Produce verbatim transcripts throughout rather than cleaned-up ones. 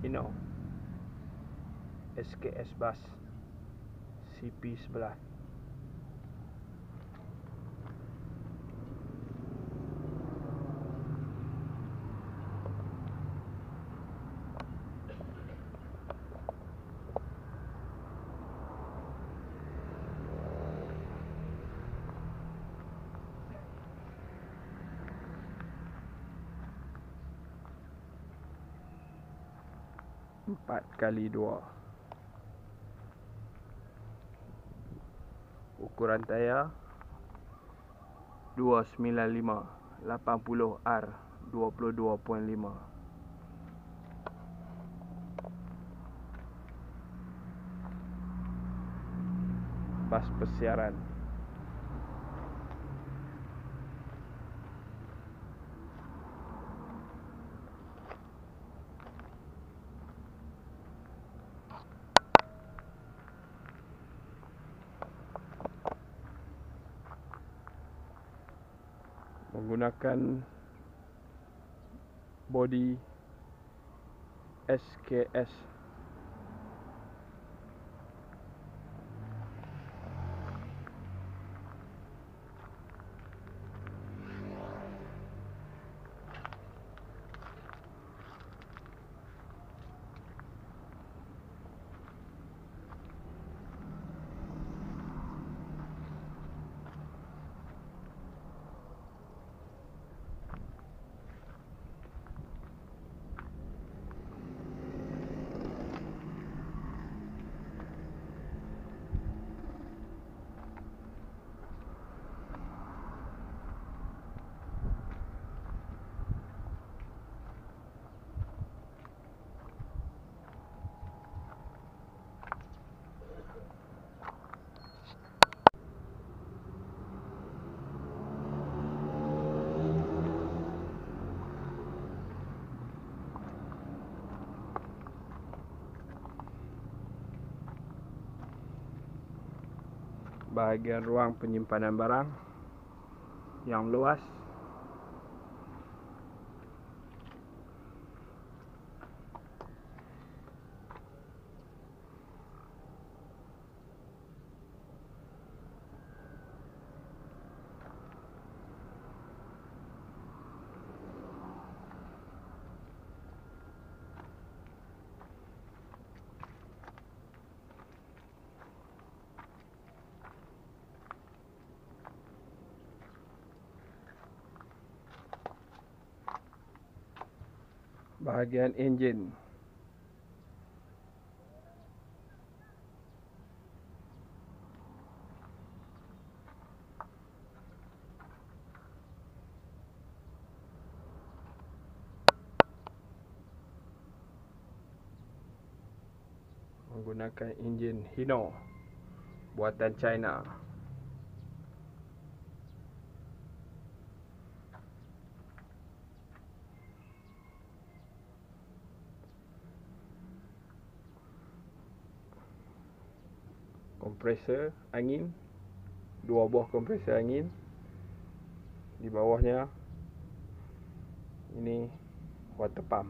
Hino S K S Bus C P sebelas. Empat kali dua. Ukuran tayar dua sembilan lima lapan puluh R dua puluh dua perpuluhan lima. Bas persiaran. Menggunakan body S K S. Bahagian ruang penyimpanan barang yang luas. Bahagian enjin. Menggunakan enjin Hino buatan China. Kompresor angin, dua buah kompresor angin. Di bawahnya ini water pump.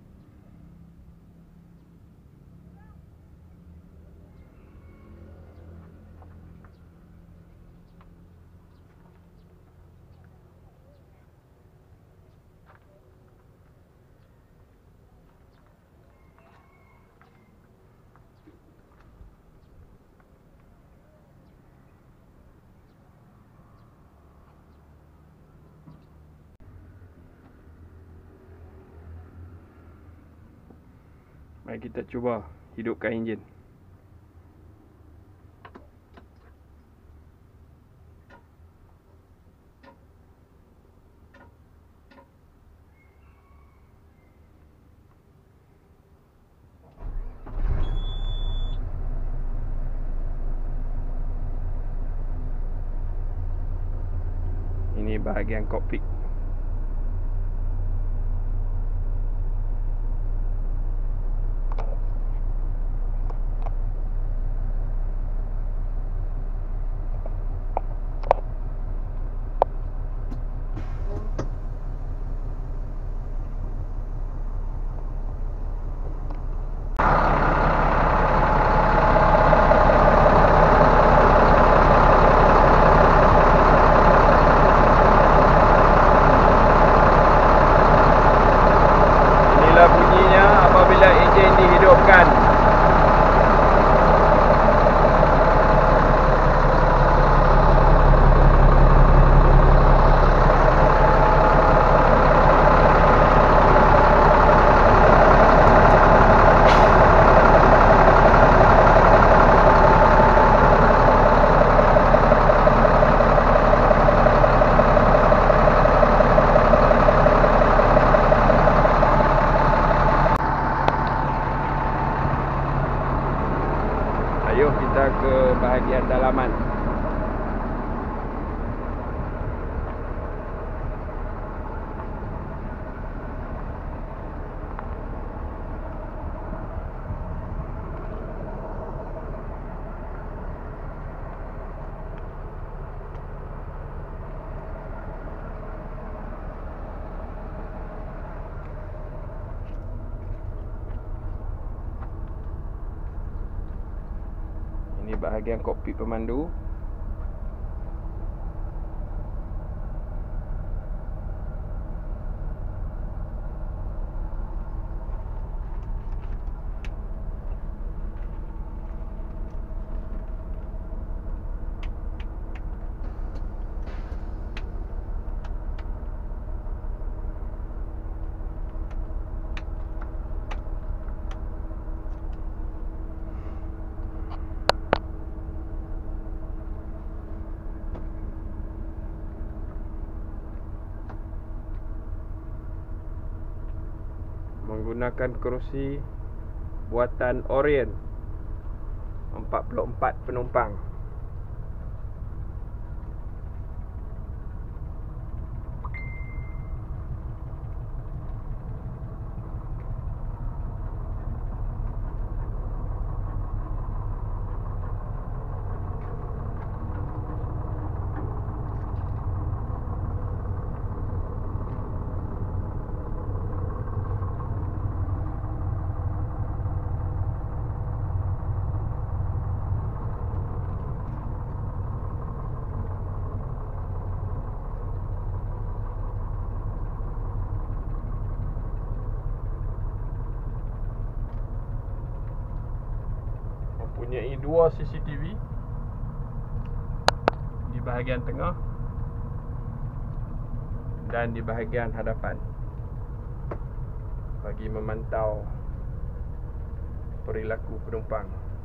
Mari kita cuba hidupkan enjin. Ini bahagian kokpit. bahagian dalaman. Ini bahagian kokpit pemandu. Menggunakan kerusi buatan Orient, empat puluh empat penumpang. Mempunyai dua C C T V di bahagian tengah dan di bahagian hadapan bagi memantau perilaku penumpang.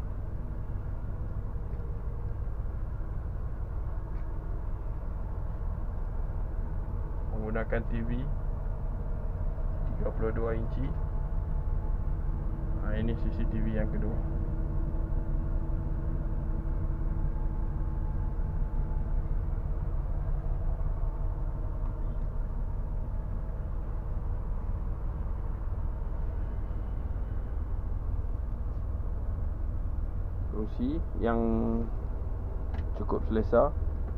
Menggunakan T V tiga puluh dua inci. Ha, ini C C T V yang kedua. Kerusi yang cukup selesa.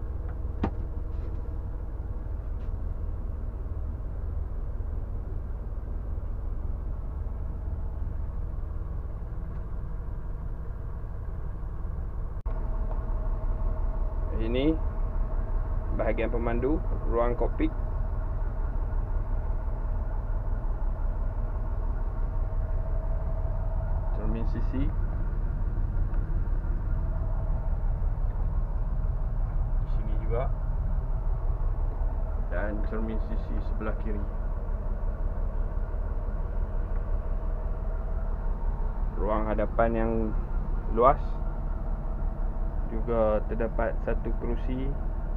Ini bahagian pemandu, ruang kokpit. Cermin sisi. Juga dan cermin sisi sebelah kiri. Ruang hadapan yang luas. Juga terdapat satu kerusi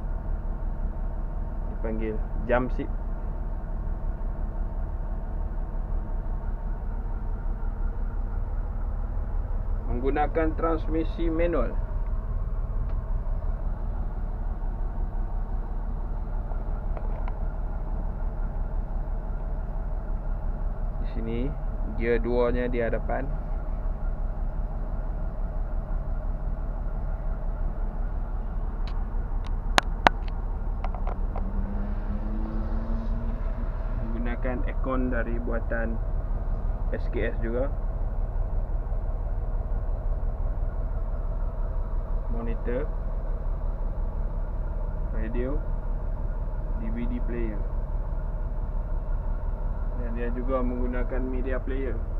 dipanggil jump seat. Menggunakan transmisi manual. Sini gear dua nya di hadapan. Menggunakan aircon dari buatan S K S juga. Monitor, radio, D V D player. Dan dia juga menggunakan media player.